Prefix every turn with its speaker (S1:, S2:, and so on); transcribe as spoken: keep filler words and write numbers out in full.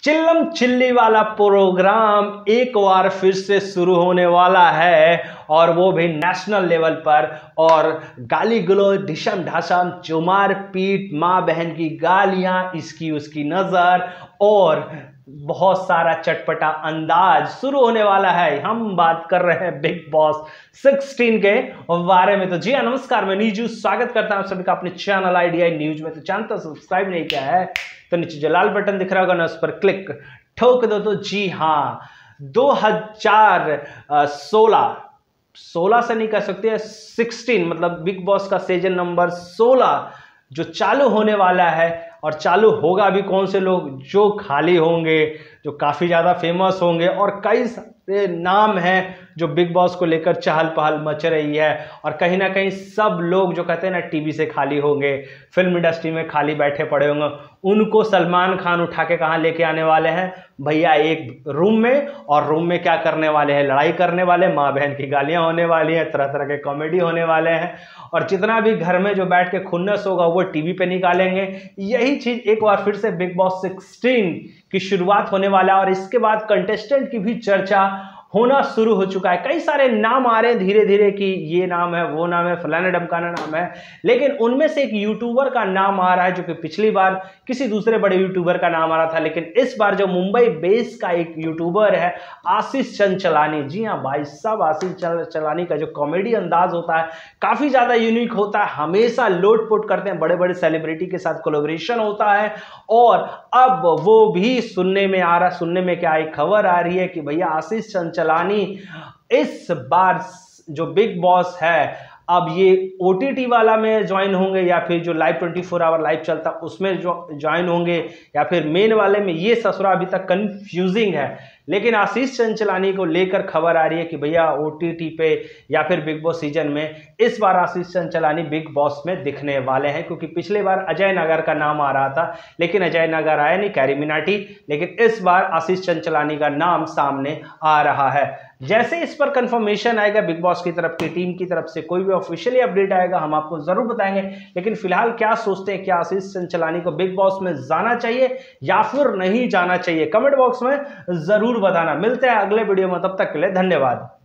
S1: चिल्लम chilli वाला programme एक बार फिर से शुरू होने वाला है और वो भी नेशनल लेवल पर। और गाली गलौज, ढिशम ढाशम, चुमार पीट, माँ बहन की गालियां, इसकी उसकी नजर और बहुत सारा चटपटा अंदाज शुरू होने वाला है। हम बात कर रहे हैं बिग बॉस सोलह के बारे में। तो जी हाँ, नमस्कार, मैं नीजू स्वागत करता हूं सभी का अपने चैनल आईडीआई न्यूज में। तो चैनल तो सब्सक्राइब नहीं किया है तो नीचे जो लाल बटन दिख रहा होगा ना, उस पर क्लिक ठोक दो। तो जी हाँ, दो हजार सोलह सोलह से नहीं कह सकते, सोलह मतलब बिग बॉस का सीजन नंबर सोलह जो चालू होने वाला है। और चालू होगा भी कौन से लोग, जो खाली होंगे, जो काफ़ी ज़्यादा फेमस होंगे और कई सारे नाम हैं जो बिग बॉस को लेकर चहल पहल मच रही है। और कहीं ना कहीं सब लोग जो कहते हैं ना टीवी से खाली होंगे, फिल्म इंडस्ट्री में खाली बैठे पड़े होंगे, उनको सलमान खान उठा के कहाँ लेके आने वाले हैं भैया, एक रूम में। और रूम में क्या करने वाले हैं, लड़ाई करने वाले, माँ बहन की गालियाँ होने वाली हैं, तरह तरह के कॉमेडी होने वाले हैं। और जितना भी घर में जो बैठ के खुन्नस होगा वो टीवी पे निकालेंगे। यही चीज एक बार फिर से बिग बॉस सोलह की शुरुआत होने वाला है। और इसके बाद कंटेस्टेंट की भी चर्चा होना शुरू हो चुका है। कई सारे नाम आ रहे हैं धीरे धीरे कि ये नाम है, वो नाम है, फलाना डमकाना नाम है। लेकिन उनमें से एक यूट्यूबर का नाम आ रहा है जो कि पिछली बार किसी दूसरे बड़े यूट्यूबर का नाम आ रहा था, लेकिन इस बार जो मुंबई बेस का एक यूट्यूबर है आशीष चंचलानी। जी हाँ भाई साहब, आशीष चंचलानी का जो कॉमेडी अंदाज होता है काफी ज्यादा यूनिक होता है। हमेशा लोटपोट करते हैं, बड़े बड़े सेलिब्रिटी के साथ कोलैबोरेशन होता है। और अब वो भी सुनने में आ रहा, सुनने में क्या एक खबर आ रही है कि भैया आशीष चंचलानी इस बार जो बिग बॉस है अब ये ओटीटी वाला में ज्वाइन होंगे या फिर जो लाइव चौबीस आवर लाइव चलता उसमें जो ज्वाइन होंगे या फिर मेन वाले में, ये ससुरा अभी तक कंफ्यूजिंग है। लेकिन आशीष चंचलानी को लेकर खबर आ रही है कि भैया ओटीटी पे या फिर बिग बॉस सीजन में इस बार आशीष चंचलानी बिग बॉस में दिखने वाले हैं। क्योंकि पिछले बार अजय नगर का नाम आ रहा था लेकिन अजय नगर आया नहीं, कैरी मिनाटी। लेकिन इस बार आशीष चंचलानी का नाम सामने आ रहा है। जैसे इस पर कंफर्मेशन आएगा बिग बॉस की तरफ की टीम की तरफ से, कोई भी ऑफिशियली अपडेट आएगा हम आपको जरूर बताएंगे। लेकिन फिलहाल क्या सोचते हैं, क्या आशीष चंचलानी को बिग बॉस में जाना चाहिए या फिर नहीं जाना चाहिए, कमेंट बॉक्स में जरूर बताना। मिलते हैं अगले वीडियो में, तब तक के लिए धन्यवाद।